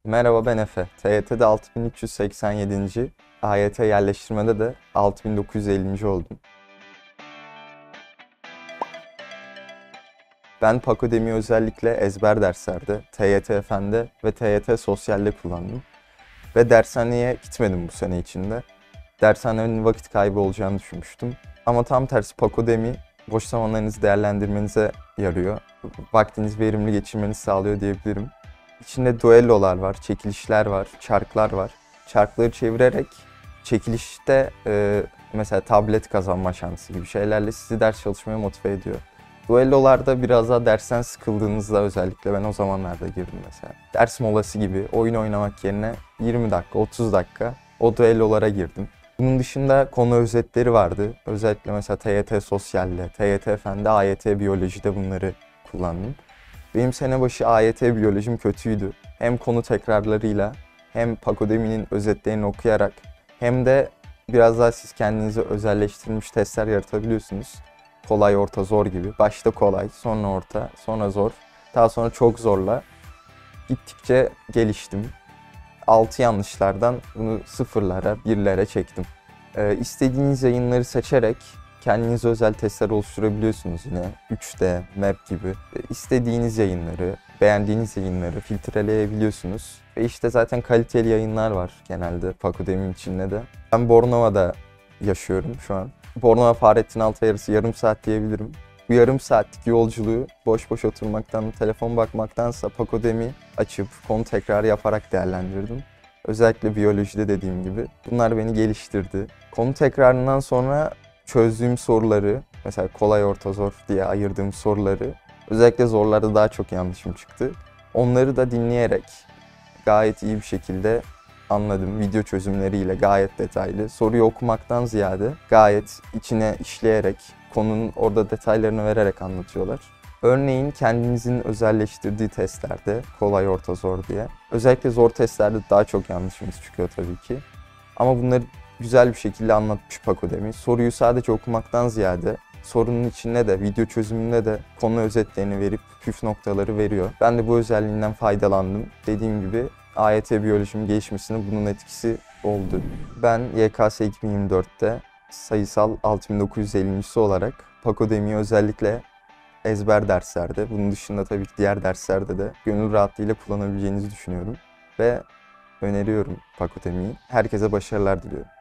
Merhaba, ben Efe. TYT'de 6387. AYT yerleştirmede de 6950. oldum. Ben Pakodemi'yi özellikle ezber derslerde, TYT Fen'de ve TYT Sosyal'de kullandım. Ve dershaneye gitmedim bu sene içinde. Dershanenin vakit kaybı olacağını düşünmüştüm. Ama tam tersi Pakodemi boş zamanlarınızı değerlendirmenize yarıyor. Vaktinizi verimli geçirmenizi sağlıyor diyebilirim. İçinde duellolar var, çekilişler var, çarklar var. Çarkları çevirerek çekilişte mesela tablet kazanma şansı gibi şeylerle sizi ders çalışmaya motive ediyor. Duellolarda biraz daha dersten sıkıldığınızda özellikle ben o zamanlarda girdim mesela. Ders molası gibi oyun oynamak yerine 20 dakika, 30 dakika o duellolara girdim. Bunun dışında konu özetleri vardı. Özellikle mesela TYT Sosyal'de, TYT Fen'de, AYT Biyoloji'de bunları kullandım. Benim sene başı AYT biyolojim kötüydü. Hem konu tekrarlarıyla hem Pakodemi'nin özetlerini okuyarak hem de biraz daha siz kendinize özelleştirilmiş testler yaratabiliyorsunuz. Kolay, orta, zor gibi. Başta kolay, sonra orta, sonra zor. Daha sonra çok zorla gittikçe geliştim. 6 yanlışlardan bunu sıfırlara, birlere çektim. İstediğiniz yayınları seçerek kendinize özel testler oluşturabiliyorsunuz yine. 3D, Map gibi. İstediğiniz yayınları, beğendiğiniz yayınları filtreleyebiliyorsunuz. Ve işte zaten kaliteli yayınlar var genelde Pakodemi içinde de. Ben Bornova'da yaşıyorum şu an. Bornova Fahrettin Altay arası yarım saat diyebilirim. Bu yarım saatlik yolculuğu boş boş oturmaktan, telefon bakmaktansa Pakodemi açıp konu tekrar yaparak değerlendirdim. Özellikle biyolojide dediğim gibi. Bunlar beni geliştirdi. Konu tekrarından sonra çözdüğüm soruları, mesela kolay, orta, zor diye ayırdığım soruları, özellikle zorlarda daha çok yanlışım çıktı. Onları da dinleyerek gayet iyi bir şekilde anladım. Video çözümleriyle gayet detaylı. Soruyu okumaktan ziyade gayet içine işleyerek, konunun orada detaylarını vererek anlatıyorlar. Örneğin kendinizin özelleştirdiği testlerde, kolay, orta, zor diye. Özellikle zor testlerde daha çok yanlışımız çıkıyor tabii ki. Ama bunları güzel bir şekilde anlatmış Pakodemi. Soruyu sadece okumaktan ziyade sorunun içinde de, video çözümünde de konu özetlerini verip püf noktaları veriyor. Ben de bu özelliğinden faydalandım. Dediğim gibi AYT biyolojinin gelişmesine bunun etkisi oldu. Ben YKS 2024'te sayısal 6950'si olarak Pakodemi'yi özellikle ezber derslerde, bunun dışında tabii ki diğer derslerde de gönül rahatlığıyla kullanabileceğinizi düşünüyorum. Ve öneriyorum Pakodemi'yi. Herkese başarılar diliyorum.